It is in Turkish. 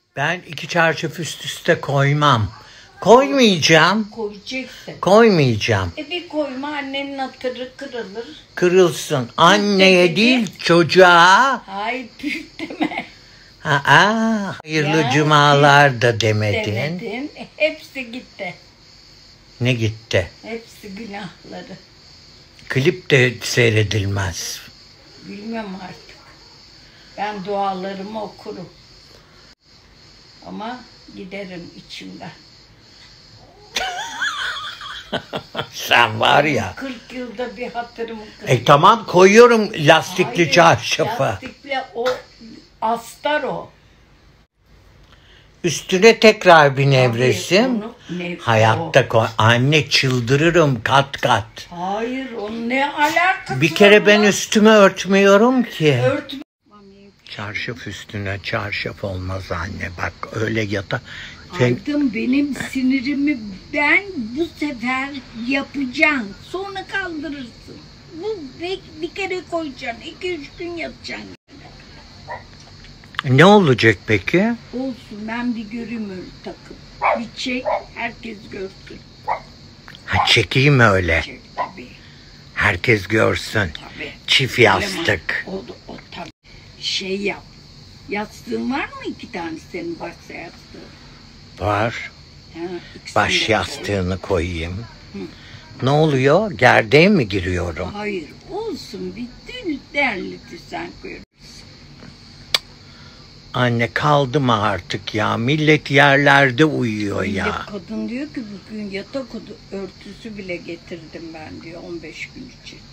Ben 2 çarşaf üst üste koymam. Koymayacağım. Koyacaksın. Koymayacağım. Bir koyma, annenin hatırı kırılır. Kırılsın. Anneye değil çocuğa. Hayır, büyük deme. Hayırlı Ya, cumalar da demedin. Demedin. Hepsi gitti. Ne gitti? Hepsi günahları. Klip de seyredilmez. Bilmiyorum artık. Ben dualarımı okurum. Ama giderim içimden. Sen var ya. 40 yılda bir hatırımı kırdım. Tamam koyuyorum lastikli Hayır, çarşafı. Lastikli o astar o. Üstüne tekrar bir nevresim. Onu Hayatta koy. Anne çıldırırım kat kat. Hayır, onun ne alakası Bir kere var ben ya? üstümü örtmüyorum ki. Örtme. Çarşaf üstüne çarşaf olmaz anne. Bak öyle yata. Aydın, benim sinirimi ben bu sefer yapacağım. Sonra kaldırırsın. Bu bir kere koyacaksın. 2-3 gün yatacaksın. Ne olacak peki? Olsun, ben bir göreyim öyle takım. Bir çek, herkes görsün. Çekeyim öyle. Çek tabii. Herkes görsün. Tabii. Çift yastık. O tabii. Şey yap. Yastığın var mı 2 tane senin başka yastığı? Var. İkisini Baş de yastığını koyayım. Ne oluyor? Gerdeğe mi giriyorum? Hayır, olsun, bitti, derletirsen koyarız. Anne kaldı mı artık ya? Millet yerlerde uyuyor Bir de ya. kadın diyor ki bugün yatak örtüsü bile getirdim ben diyor 15 gün için.